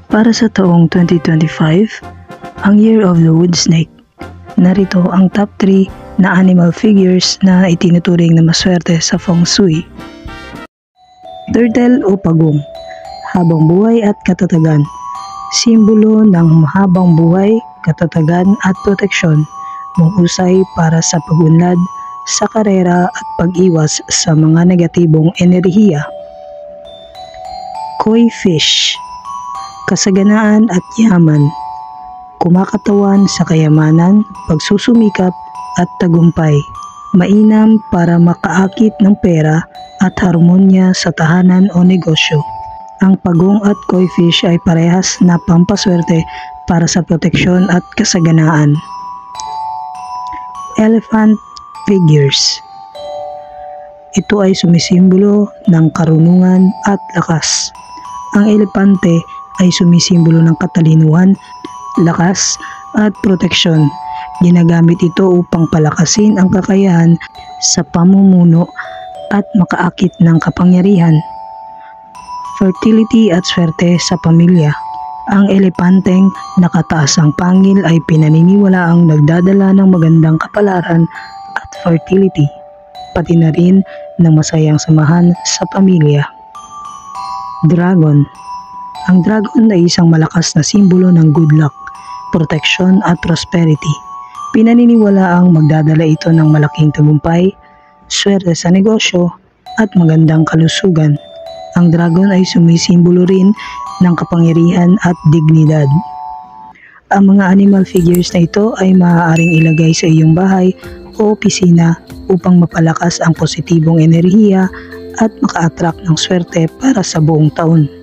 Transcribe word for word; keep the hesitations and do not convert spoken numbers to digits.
Para sa taong twenty twenty-five, ang Year of the Wood Snake, narito ang top three na animal figures na itinuturing na maswerte sa Feng Shui. Turtle o pagong, habang buhay at katatagan, simbolo ng mahabang buhay, katatagan at proteksyon, mahusay para sa pag-unlad sa karera at pag-iwas sa mga negatibong enerhiya. Koi fish, kasaganaan at yaman, kumakatawan sa kayamanan, pagsusumikap at tagumpay, mainam para makaakit ng pera at harmonya sa tahanan o negosyo. Ang pagong at koi fish ay parehas na pampaswerte para sa proteksyon at kasaganaan. Elephant figures, ito ay sumisimbolo ng karunungan at lakas. Ang elepante ay sumisimbolo ng katalinuhan, lakas at proteksyon. Ginagamit ito upang palakasin ang kakayahan sa pamumuno at makaakit ng kapangyarihan. Fertility at swerte sa pamilya. Ang elepanteng nakataas ang pangil ay pinaniniwalaang nagdadala ng magandang kapalaran at fertility, pati na rin ng masayang samahan sa pamilya. Dragon. Ang dragon ay isang malakas na simbolo ng good luck, protection at prosperity. Pinaniniwalaang magdadala ito ng malaking tagumpay, swerte sa negosyo at magandang kalusugan. Ang dragon ay sumisimbolo rin ng kapangyarihan at dignidad. Ang mga animal figures na ito ay maaaring ilagay sa iyong bahay o opisina upang mapalakas ang positibong enerhiya at maka-attract ng swerte para sa buong taon.